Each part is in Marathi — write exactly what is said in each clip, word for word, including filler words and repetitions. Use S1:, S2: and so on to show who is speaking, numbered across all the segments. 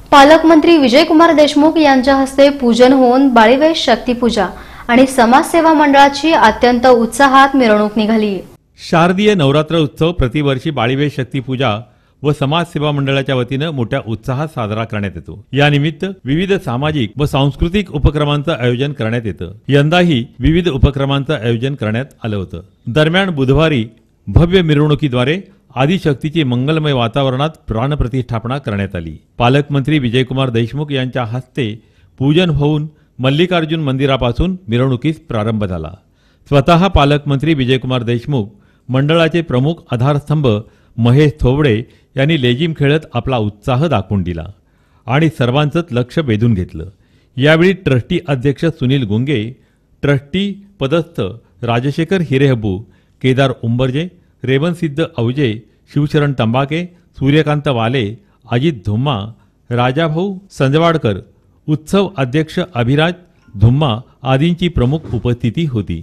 S1: पालकमंत्री विजयकुमार देशमुख यांच्या हस्ते पूजन होऊन बाळीवेश शक्तीपूजा आणि समाजसेवा मंडळाची अत्यंत उत्साहात मिरवणूक निघाली।
S2: शारदीय नवरात्र उत्सव प्रतिवर्षी बाळीवेश शक्तीपूजा व समाजसेवा मंडळाच्या वतीने मोठ्या उत्साहात साजरा करण्यात येतो। या निमित्त विविध सामाजिक व सांस्कृतिक उपक्रमांचं आयोजन करण्यात येतं। यंदाही विविध उपक्रमांचं आयोजन करण्यात आलं होतं। दरम्यान बुधवारी भव्य मिरवणुकीद्वारे आदिशक्तीची मंगलमय वातावरणात प्राणप्रतिष्ठापना करण्यात आली। पालकमंत्री विजयकुमार देशमुख यांच्या हस्ते पूजन होऊन मल्लिकार्जुन मंदिरापासून मिरवणुकीस प्रारंभ झाला। स्वतः पालकमंत्री विजयकुमार देशमुख, मंडळाचे प्रमुख आधारस्तंभ महेश थोबडे यांनी लेझिम खेळत आपला उत्साह दाखवून दिला आणि सर्वांचंच लक्ष वेधून घेतलं। यावेळी ट्रस्टी अध्यक्ष सुनील गुंगे, ट्रस्टी पदस्थ राजशेखर हिरेहब्बू, केदार उंबरजे, रेवनसिद्ध अवजे, शिवशरण तंबाके, सूर्यकांत वाले, अजित धुम्मा, राजाभाऊ संजवाडकर, उत्सव अध्यक्ष अभिराज धुम्मा आदींची प्रमुख उपस्थिती होती।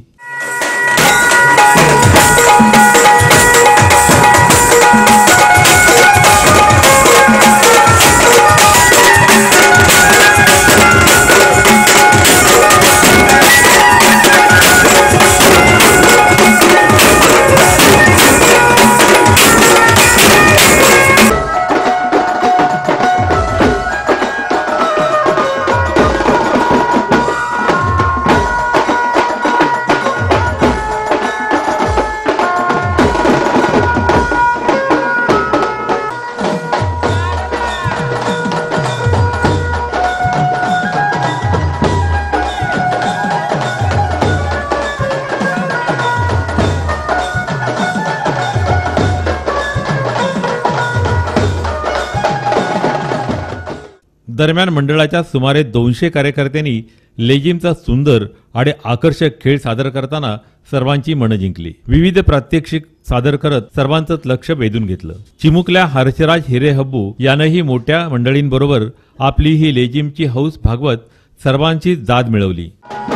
S2: दरम्यान मंडळाच्या सुमारे दोनशे कार्यकर्त्यांनी लेझिमचा सुंदर आणि आकर्षक खेळ सादर करताना सर्वांची मनं जिंकली। विविध प्रात्यक्षिक सादर करत सर्वांचंच लक्ष वेधून घेतलं। चिमुकल्या हर्षराज हिरेहब्बू यानंही मोठ्या मंडळींबरोबर आपली ही लेझिमची हौस भागवत सर्वांची दाद मिळवली।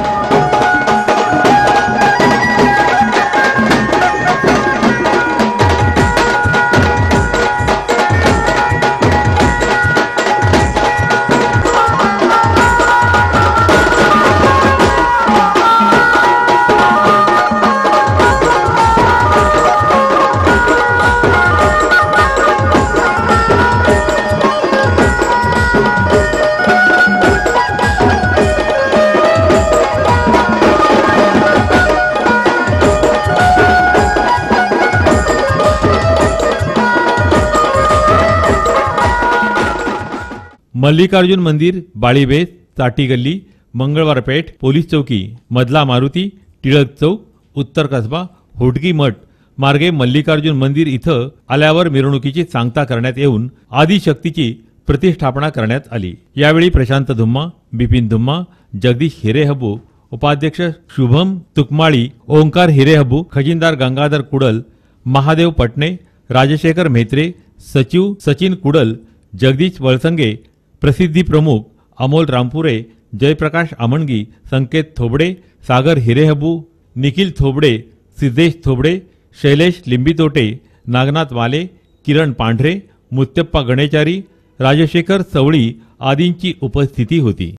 S2: मल्लिकार्जुन मंदिर, बाळीवेस, चाटी गल्ली, मंगळवार पेठ, पोलीस चौकी, मधला मारुती, टिळक चौक, उत्तर कसबा, होटगी मठ मार्गे मल्लिकार्जुन मंदिर इथं आल्यावर मिरवणुकीची सांगता करण्यात येऊन आदिशक्तीची प्रतिष्ठापना करण्यात आली। यावेळी प्रशांत धुम्मा, बिपिन धुम्मा, जगदीश हिरेहब्बू, उपाध्यक्ष शुभम तुकमाळी, ओंकार हिरेहब्बू, खजिनदार गंगाधर कुडल, महादेव पटणे, राजशेखर म्हेत्रे, सचिव सचिन कुडल, जगदीश वळसंगे, प्रसिद्धी प्रमुख अमोल रामपुरे, जयप्रकाश आमणगी, संकेत थोबडे, सागर हिरेहब्बू, निखिल थोबडे, सिद्धेश थोबडे, शैलेश लिंबितोटे, नागनाथ वाले, किरण पांढरे, मुत्तप्पा गणेचारी, राजशेखर सवळी आदींची उपस्थिती होती।